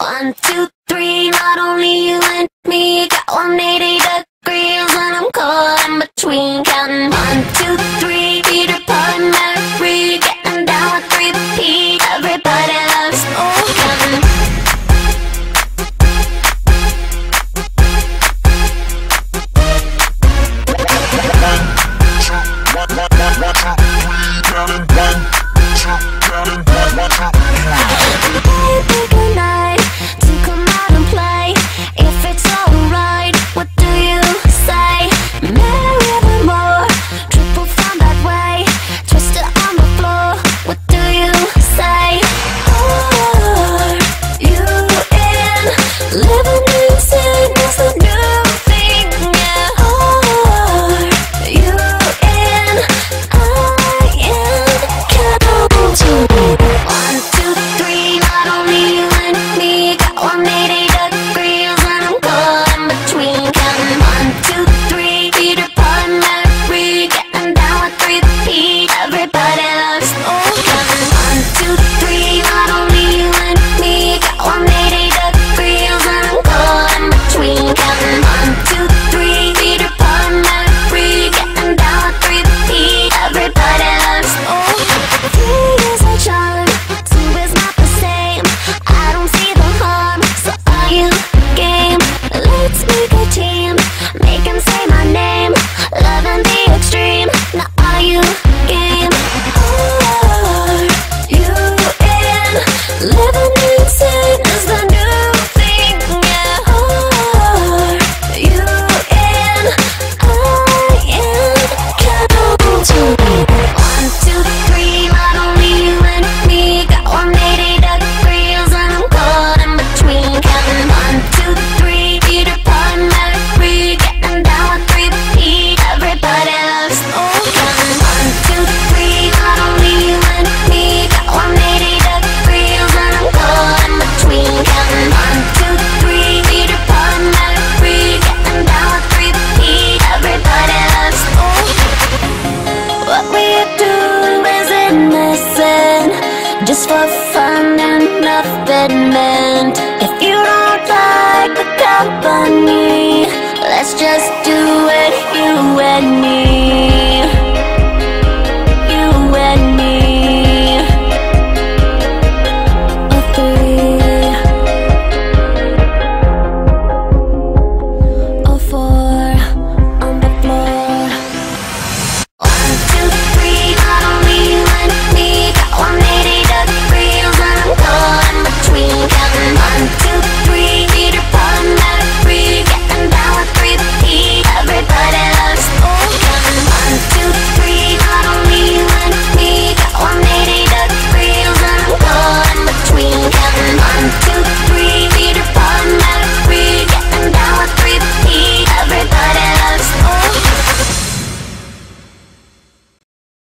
1, 2, 3, not only you and me. Got 180 degrees and I'm caught in between. Counting 1, 2, 3, Peter Pan, Mary, getting down with 3P. Everybody loves counting. Pick a night to come out and play. If it's alright, what do you say? Marry them more, triple fun that way. Twist it on the floor, what do you say? Are you in? Living in sin is the new thing, yeah. Are you in? I am counting. 1, 2, 3, not only you and me. Got 180 degrees and I'm caught in between. Counting 1, 2, 3, Peter Pan, Mary, getting down with 3P. Everybody loves counting 1, 2, 3, not only you and me. Got 180 degrees and I'm caught in between. Counting 1, 2, 3, Peter Pan, Mary, getting down with 3P. Everybody loves 3 is a charm, 2 is not the same. I don't see the harm, so are you game? Let's make a team, make 'em say my name. Love and the extreme, now are you game? Are you in? Living in sin is the new thing, yeah. Are you in? I am counting. 1, 2, 3, not only you and me. Got 180 degrees and I'm caught in between. Counting 1, 2, 3, Peter Pan, Mary, getting down with 3P. Everybody loves counting 1, 2, 3, not only you and me. Got 180 degrees and I'm caught in between. Counting 1, 2, 3, Peter Pan, Mary, getting down with 3P. Everybody loves what we do is innocent, just for fun and nothing meant. If you don't like the company, let's just do it, you and me.